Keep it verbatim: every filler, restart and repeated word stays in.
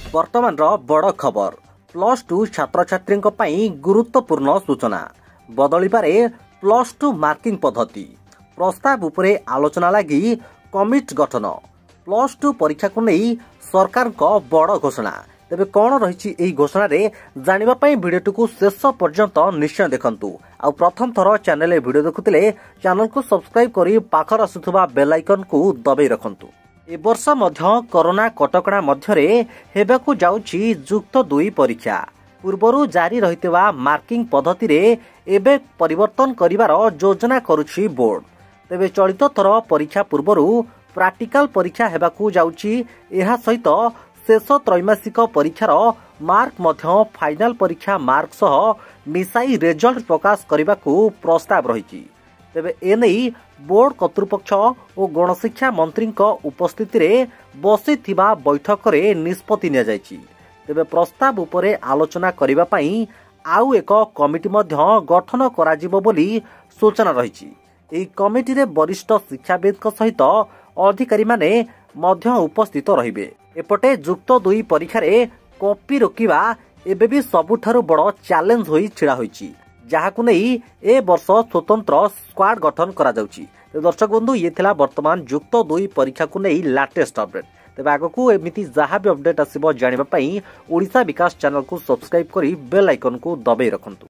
वर्तमान बड़ खबर प्लस टू छात्र छात्री गुरुत्वपूर्ण सूचना बदली पारे प्लस टू मार्किंग पद्धति प्रस्ताव उपरे आलोचना लगी कमिटी गठन प्लस टू परीक्षा को नहीं सरकार को बड़ घोषणा तेबे कौन रही घोषणा रे जानिबा पई भिडियो को शेष पर्यंत निश्चय देखंतु आ प्रथम थर चैनल भिडियो देखुतिले चैनल को सब्सक्राइब करी पाखर आसुथुबा बेल आइकन को दबाई रखंतु। ए वर्ष मध्य कोरोना कटकणा मध्यरे हेबाकु जाउछि युक्त दुई परीक्षा पूर्वरु जारी रहितबा मार्किंग पद्धति रे एबे परिवर्तन करिवार योजना करुछि बोर्ड। तेबे चलित थर परीक्षा पूर्वरु प्रैक्टिकल परीक्षा हेबाकु जाउछि एहा सहित शेष त्रैमासिक परीक्षार मार्क मध्य फाइनाल परीक्षा मार्क सह मिसाई रिजल्ट प्रकाश करने प्रस्ताव रही। तेबे एनेई बोर्ड कर्तृपक्ष और गणशिक्षा मंत्री उपस्थिति रे बसिथिबा बैठक रे निष्पत्ति निया जायछि। तेबे प्रस्ताव उपरे आलोचना करिबा पई आउ एक कमिटी मध्य गठन कराजिबो बोली सूचना रही। एही कमिटी रे वरिष्ठ शिक्षाविद सहित अधिकारी माने मध्य उपस्थित रहिबे। एपटे युक्त दुई परीक्षा रे कॉपी रोकिबा एबे भी सबुठारु बड़ चैलेंज होई छिड़ा होईछि जहाकु नहीं ए वर्ष स्वतंत्र स्क्वाड गठन करा जाउछि। तो दर्शक बंधु ये थिला वर्तमान युक्त दुई परीक्षा को नहीं लेटेस्ट अपडेट। तेबे आगकू एमिति जहां भी अपडेट आसीबो जानिबा पई ओडिशा विकास चैनल को सब्सक्राइब करी बेल आइकन को दबाई रखंतु।